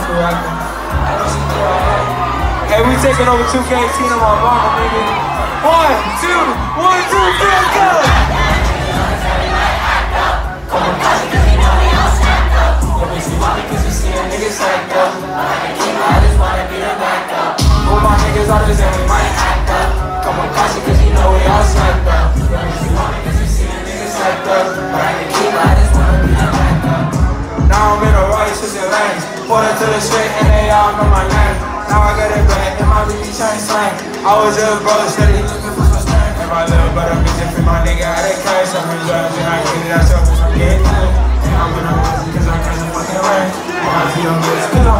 be rocking. Hey, we taking over 2K18 on my mama, nigga. 1, 2, 3, let's go! Niggas act up. I just wanna be the backup. All my niggas out there saying we might act up. Come on, caution, cause you know we all slacked up. Cause you see the niggas act up. But I can keep, I just wanna be the backup. Now I'm in a race with the lanes. Point it to the straight and they all know my name. Now I got it back in my BB chain slang. I was just brother steady looking for some strength. And my little brother bitch and free my nigga out of cash. I'm in love and I get it out, so I'm getting it. And I'm in a rush cause I catch the fucking rain. I feel good,